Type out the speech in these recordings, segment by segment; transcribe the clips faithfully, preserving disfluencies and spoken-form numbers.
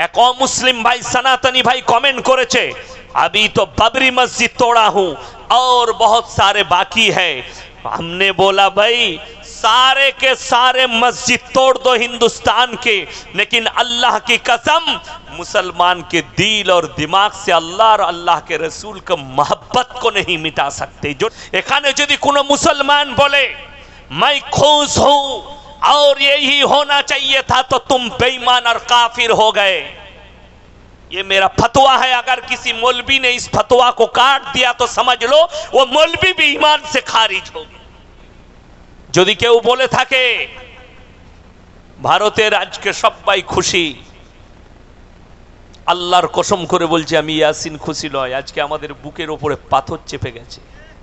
एक और मुस्लिम भाई सनातनी भाई कमेंट करेছে अभी तो बाबरी मस्जिद तोड़ा हूं और बहुत सारे बाकी है। हमने बोला भाई सारे के सारे मस्जिद तोड़ दो हिंदुस्तान के, लेकिन अल्लाह की कसम मुसलमान के दिल और दिमाग से अल्लाह और अल्लाह के रसूल का मोहब्बत को नहीं मिटा सकते। जो एखाने यदि कोनो मुसलमान बोले मैं खुश हूं और यही होना चाहिए था, तो तुम बेईमान और काफिर हो गए। ये मेरा फतवा है। अगर किसी मौलवी ने इस फतवा को काट दिया तो समझ लो वो मौलवी भी ईमान से खारिज हो गया। যদি কেউ বলে থাকে ভারতের আজকে সবাই খুশি, আল্লাহর কসম করে বলছি আমি ইয়াসিন খুশি নয়, আজকে আমাদের বুকের উপরে পাথর চেপে গেছে।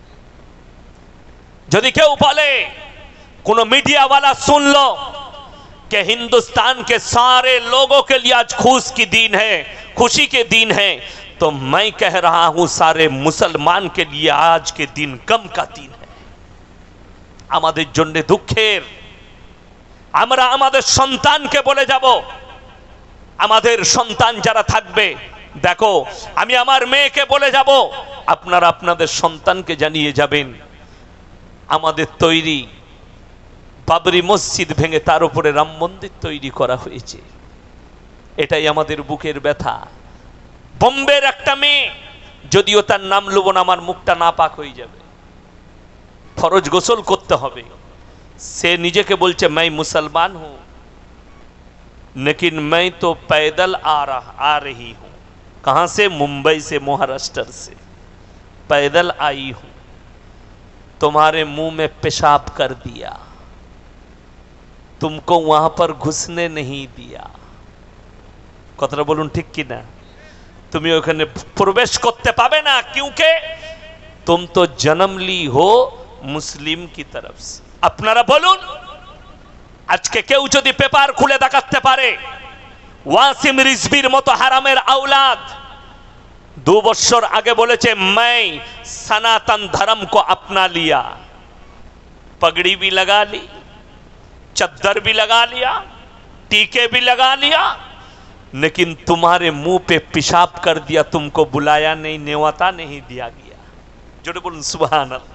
যদি কেউ বলে কোন मीडिया वाला सुन लो कि हिंदुस्तान के सारे लोगों के लिए आज खुश की दिन है, खुशी के दिन है, तो मैं कह रहा हूं सारे मुसलमान के लिए आज के दिन गम का दिन है। আমাদের জন্য দুঃখের। আমরা আমাদের সন্তানকে বলে যাব, আমাদের সন্তান যারা থাকবে, দেখো আমি আমার মেয়েকে বলে যাব, আপনারা আপনাদের সন্তানকে জানিয়ে যাবেন আমাদের তৈরি বাবরি মসজিদ ভেঙে তার উপরে রাম মন্দির তৈরি করা হয়েছে। এটাই আমাদের বুকের ব্যথা। বোম্বের একটা মেয়ে, যদিও তার নাম লব না, আমার মুখটা নাপাক হয়ে যাবে, फरोज गोसल करते হবে, से निजे के बोलचे मैं मुसलमान हूं लेकिन मैं तो पैदल आ रहा आ रही हूं। कहां से? मुंबई से, महाराष्ट्र से पैदल आई हूं। तुम्हारे मुंह में पेशाब कर दिया, तुमको वहां पर घुसने नहीं दिया। कतरा बोलून ठीक कि ना? तुम्हें ओखाने प्रवेश करते पाबे ना, क्योंकि तुम तो जन्म ली हो मुस्लिम की तरफ से। আপনারা বলুন আজকে কেউ যদি পেপার খুলে দেখাতে পারে ওয়াসিম রিজভির মতো হারামের আওলাদ दो বছর আগে বলেছে मैं सनातन धर्म को अपना लिया, पगड़ी भी लगा ली, चद्दर भी लगा लिया, टीके भी लगा लिया, लेकिन तुम्हारे मुंह पे पेशाब कर दिया, तुमको बुलाया नहीं, नेवाता नहीं दिया गया। जोड़े बोलूं सुभान अल्लाह।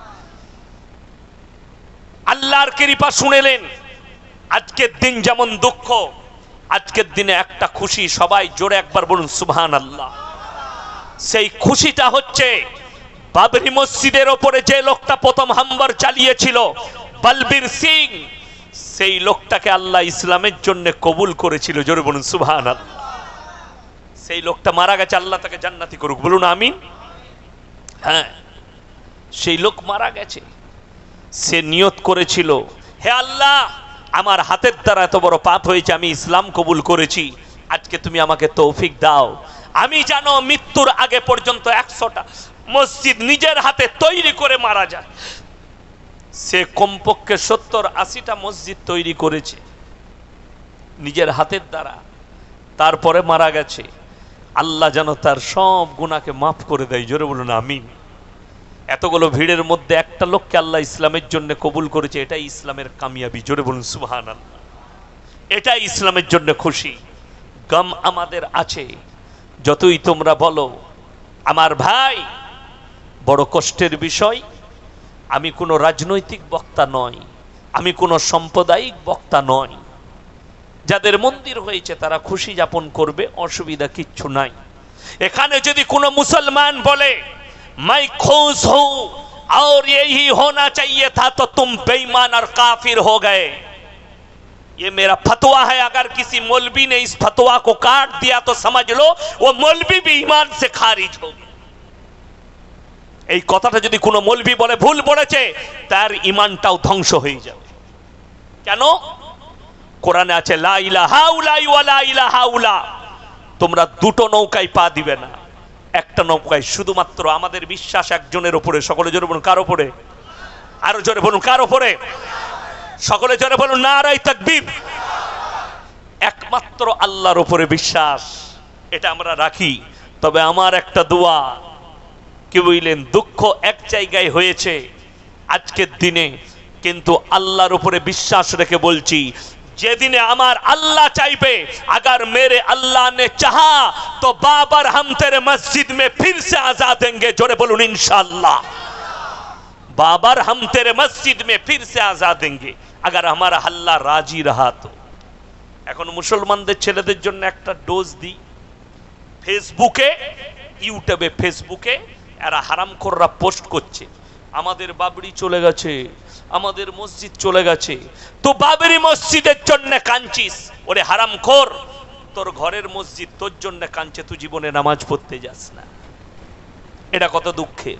আল্লাহর কৃপা শুনেলেন। আজকের দিন যেমন দুঃখ, আজকের দিনে একটা খুশি। সবাই জোরে একবার বলুন সুবহানাল্লাহ। সেই খুশিটা হচ্ছে বাবরি মসজিদের উপরে যে লোকটা প্রথম হামলা চালিয়েছিল বলবীর সিং, সেই লোকটাকে আল্লাহ ইসলামের জন্য কবুল করেছিল। জোরে বলুন সুবহানাল্লাহ। সেই লোকটা মারা গেছে, আল্লাহ তাকে জান্নাতি করুক, বলুন আমিন। হ্যাঁ, সেই লোক মারা গেছে। সে নিয়ত করেছিল হে আল্লাহ আমার হাতের দ্বারা এত বড় পাপ হয়েছে, আমি ইসলাম কবুল করেছি, আজকে তুমি আমাকে তৌফিক দাও, আমি যেন মৃত্যুর আগে পর্যন্ত একশোটা মসজিদ নিজের হাতে তৈরি করে মারা যায়। সে কমপক্ষে সত্তর আশিটা মসজিদ তৈরি করেছে নিজের হাতের দ্বারা, তারপরে মারা গেছে। আল্লাহ যেন তার সব গুনাহকে মাফ করে দেয়। জোরে বলুন আমিন। এতগুলো ভিড়ের মধ্যে একটা লোককে আল্লাহ ইসলামের জন্য কবুল করেছে, এটাই ইসলামের কামিয়াবি। জোরে বলুন সুবহানাল্লাহ। এটাই ইসলামের জন্য খুশি। গম আমাদের আছে, যতই তোমরা বলো। আমার ভাই, বড় কষ্টের বিষয়, আমি কোনো রাজনৈতিক বক্তা নই, আমি কোনো সাম্প্রদায়িক বক্তা নই। যাদের মন্দির হয়েছে তারা খুশি যাপন করবে, অসুবিধা কিচ্ছু নাই। এখানে যদি কোনো মুসলমান বলে मैं खुश हूं और यही होना चाहिए था, तो तुम बेईमान और काफिर हो गए। ये मेरा फतवा है। अगर किसी मौलवी ने इस फतवा को काट दिया तो समझ लो वो मौलवी भी ईमान से खारिज हो गया। এই কথাটা যদি কোনো মৌলভী বলে ভুল বলেছে, তার ঈমানটাও ধ্বংস হয়ে যাবে। কেন? কোরআনে আছে লা ইলাহা ইল্লাল্লাহ ওয়া লা ইলাহা ইল্লা। তোমরা দুটো নৌকায় পা দিবে না, একটা নৌকায়। শুধুমাত্র আমাদের বিশ্বাস একজনের উপরে। সকলে জোরে বলুন কার উপরে? আরো জোরে বলুন কার উপরে? সকলে জোরে বলুন নারায়ে তাকবীর। একমাত্র আল্লাহর উপরে বিশ্বাস, এটা আমরা রাখি। তবে আমার একটা দোয়া, কি বললেন, দুঃখ এক জায়গায় হয়েছে আজকের দিনে, কিন্তু আল্লাহর উপরে বিশ্বাস রেখে বলছি যেদিনে আমার আল্লাহ চাইবে, अगर मेरे अल्लाह ने चाहा तो बाबर हम तेरे मस्जिद में फिर से आजाद देंगे। जोरे बोलून इंशाअल्लाह। बाबर हम तेरे मस्जिद में फिर से आजाद देंगे अगर हमारा अल्लाह राजी रहा तो। এখন মুসলমানদের ছেলেদের জন্য একটা ডোজ দিই, ফেসবুকে ইউটিউবে ফেসবুকে এরা হারামখোররা পোস্ট করছে, আমাদের বাবরি চলে গেছে, আমাদের মসজিদ চলে গেছে। তো বাবরি মসজিদের জন্য কাঁদছিস, ওরে হারামখোর, তোর ঘরের মসজিদ তোর জন্য কাঁদছে, তুই জীবনে নামাজ পড়তে যাস না। এটা কত দুঃখের।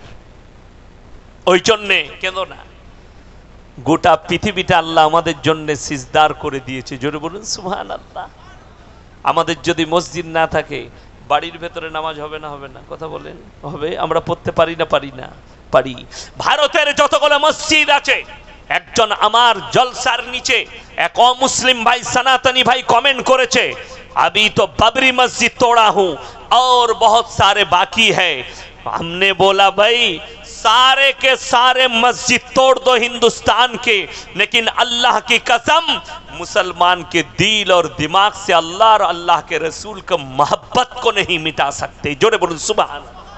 ওই জন্যে কেন না, গোটা পৃথিবীটা আল্লাহ আমাদের জন্য সিজদার করে দিয়েছে। জোরে বলুন সুবহানাল্লাহ। আমাদের যদি মসজিদ না থাকে, বাড়ির ভেতরে নামাজ হবে না হবে না? কথা বলেন হবে? আমরা পড়তে পারি না পারি না? পারি। ভারতের যতগুলো মসজিদ আছে, একজন আমার জলসার নিচে এক অমুসলিম ভাই সনাতনী ভাই কমেন্ট করেছে, अभी तो बाबरी मस्जिद तोड़ा हूं और बहुत सारे बाकी है। हमने बोला भाई सारे के सारे मस्जिद तोड़ दो हिंदुस्तान के, लेकिन अल्लाह की कसम मुसलमान के दिल और दिमाग से अल्लाह और अल्लाह के रसूल का मोहब्बत को नहीं मिटा सकते। जोरे बोलूं सुभान।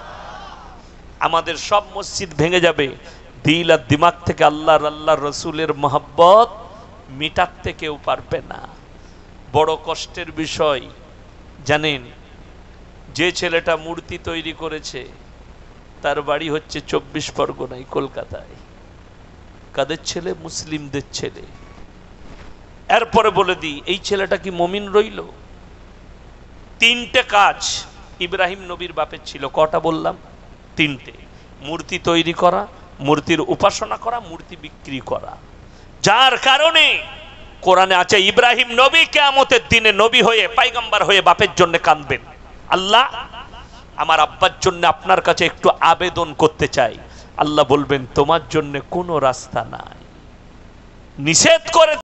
আমাদের সব মসজিদ ভেঙে যাবে, দিল আর দিমাগ থেকে আল্লাহর আল্লাহর রসুলের মোহব্বত মিটাতে কেউ পারবে না। বড় কষ্টের বিষয় জানেন, যে ছেলেটা মূর্তি তৈরি করেছে তার বাড়ি হচ্ছে চব্বিশ পরগনায়, কলকাতায়। কাদের ছেলে? মুসলিমদের ছেলে। এরপরে বলে দিই, এই ছেলেটা কি মুমিন রইল? তিনটে কাজ ইব্রাহিম নবীর বাপের ছিল। কটা বললাম? তিনটে। মূর্তি তৈরি করা, মূর্তির উপাসনা করা, মূর্তি বিক্রি করা। যার কারণে কোরআনে আছে ইব্রাহিম নবী কিয়ামতের দিনে নবী হয়ে পয়গম্বর হয়ে বাপের জন্য কাঁদবেন, আল্লাহ আমার আব্বার জন্য আপনার কাছে একটু আবেদন করতে চাই। আল্লাহ বলবেন তোমার জন্য কোনো রাস্তা নাই, নিষেধ করে